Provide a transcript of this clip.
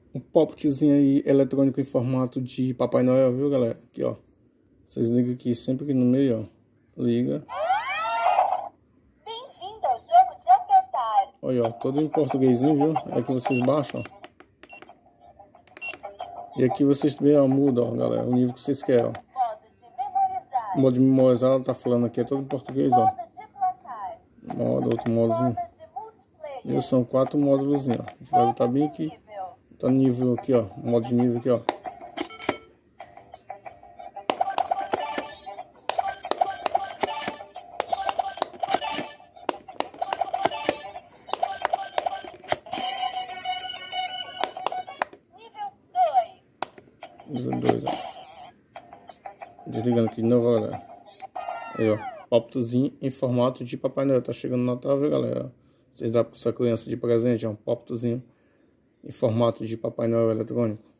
Um popzinho aí eletrônico em formato de Papai Noel, viu, galera? Aqui, ó. Vocês ligam aqui, sempre aqui no meio, ó. Liga. Bem-vindo ao jogo de apertar. Olha, ó, todo em portuguesinho, viu? É que vocês baixam, ó. E aqui vocês também, ó, mudam, ó, galera, o nível que vocês querem, ó. Modo de memorizar. O modo de memorizar, ela tá falando aqui, é todo em português, ó. Modo de placar. Modo, outro modozinho. Modo de multiplayer. E são 4 módulos, ó. A gente vai botar bem aqui. Nível. Tá no nível aqui, ó. Modo de nível aqui, ó. Nível 2. Nível 2, ó. Desligando aqui de novo, galera. Aí, ó. Poptozinho em formato de Papai Noel. Tá chegando no Natal, viu, galera? Vocês dão pra sua criança de presente, ó. Um poptozinho em formato de Papai Noel eletrônico.